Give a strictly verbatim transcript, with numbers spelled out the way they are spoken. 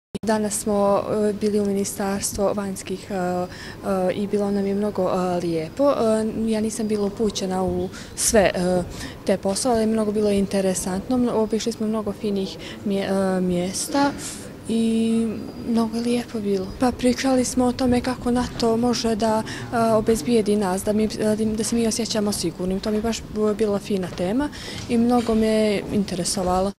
Danas smo bili u Ministarstvu vanjskih i bilo nam je mnogo lijepo. Ja nisam bila upućena u sve te poslove, ali mnogo bilo interesantno. Obišli smo mnogo finih mjesta i mnogo je lijepo bilo. Pa pričali smo o tome kako NATO može da obezbijedi nas, da, mi, da se mi osjećamo sigurnim. To mi je baš bila fina tema i mnogo me interesovalo.